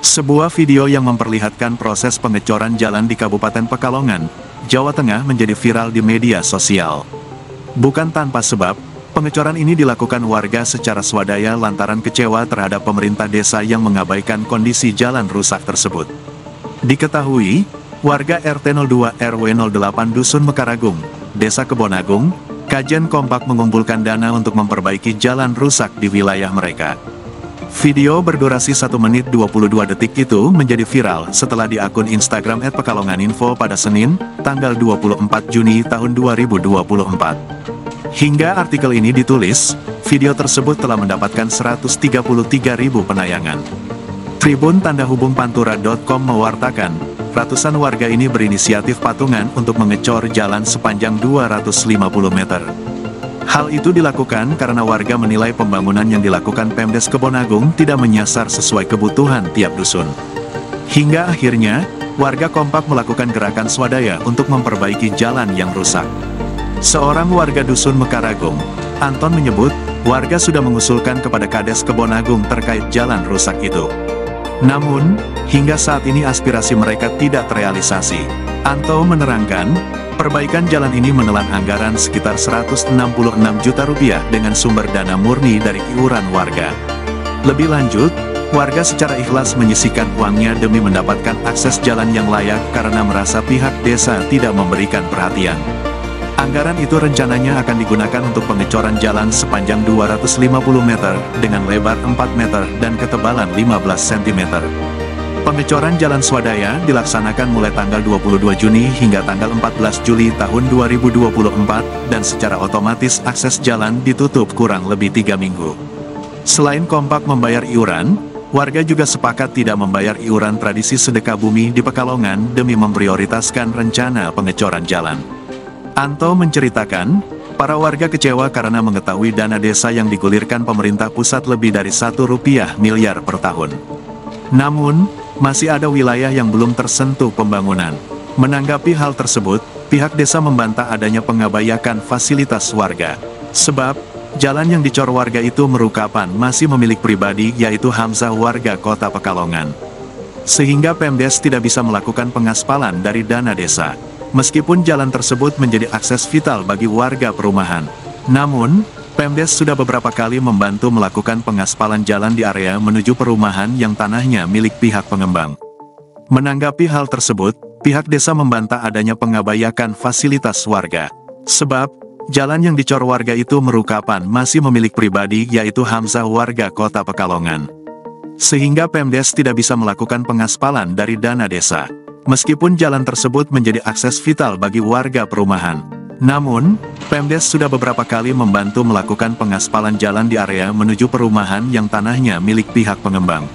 Sebuah video yang memperlihatkan proses pengecoran jalan di Kabupaten Pekalongan, Jawa Tengah menjadi viral di media sosial. Bukan tanpa sebab, pengecoran ini dilakukan warga secara swadaya lantaran kecewa terhadap pemerintah desa yang mengabaikan kondisi jalan rusak tersebut. Diketahui, warga RT 02 RW 08 Dusun Mekaragung, Desa Kebonagung, Kajen kompak mengumpulkan dana untuk memperbaiki jalan rusak di wilayah mereka. Video berdurasi 1 menit 22 detik itu menjadi viral setelah di akun Instagram @pekalonganinfo pada Senin, tanggal 24 Juni tahun 2024. Hingga artikel ini ditulis, video tersebut telah mendapatkan 133.000 penayangan. Tribun Tanda Hubung Pantura.com mewartakan, ratusan warga ini berinisiatif patungan untuk mengecor jalan sepanjang 250 meter. Hal itu dilakukan karena warga menilai pembangunan yang dilakukan Pemdes Kebonagung tidak menyasar sesuai kebutuhan tiap dusun. Hingga akhirnya, warga kompak melakukan gerakan swadaya untuk memperbaiki jalan yang rusak. Seorang warga Dusun Mekaragung, Anton menyebut, warga sudah mengusulkan kepada Kades Kebonagung terkait jalan rusak itu. Namun, hingga saat ini aspirasi mereka tidak terrealisasi. Anto menerangkan, perbaikan jalan ini menelan anggaran sekitar 166 juta rupiah dengan sumber dana murni dari iuran warga. Lebih lanjut, warga secara ikhlas menyisihkan uangnya demi mendapatkan akses jalan yang layak karena merasa pihak desa tidak memberikan perhatian. Anggaran itu rencananya akan digunakan untuk pengecoran jalan sepanjang 250 meter dengan lebar 4 meter dan ketebalan 15 cm. Pengecoran jalan swadaya dilaksanakan mulai tanggal 22 Juni hingga tanggal 14 Juli tahun 2024 dan secara otomatis akses jalan ditutup kurang lebih 3 minggu. Selain kompak membayar iuran, warga juga sepakat tidak membayar iuran tradisi sedekah bumi di Pekalongan demi memprioritaskan rencana pengecoran jalan. Anto menceritakan, para warga kecewa karena mengetahui dana desa yang digulirkan pemerintah pusat lebih dari Rp1 miliar per tahun. Namun, masih ada wilayah yang belum tersentuh pembangunan. Menanggapi hal tersebut, pihak desa membantah adanya pengabaikan fasilitas warga. Sebab, jalan yang dicor warga itu merupakan masih milik pribadi yaitu Hamzah warga kota Pekalongan. Sehingga Pemdes tidak bisa melakukan pengaspalan dari dana desa. Meskipun jalan tersebut menjadi akses vital bagi warga perumahan. Namun, Pemdes sudah beberapa kali membantu melakukan pengaspalan jalan di area menuju perumahan yang tanahnya milik pihak pengembang. Menanggapi hal tersebut, pihak desa membantah adanya pengabaikan fasilitas warga. Sebab, jalan yang dicor warga itu merupakan masih milik pribadi yaitu Hamzah warga kota Pekalongan. Sehingga Pemdes tidak bisa melakukan pengaspalan dari dana desa. Meskipun jalan tersebut menjadi akses vital bagi warga perumahan. Namun, Pemdes sudah beberapa kali membantu melakukan pengaspalan jalan di area menuju perumahan yang tanahnya milik pihak pengembang.